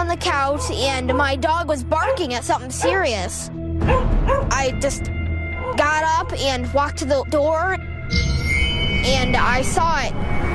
the couch, and my dog was barking at something serious. I just got up and walked to the door, and I saw it.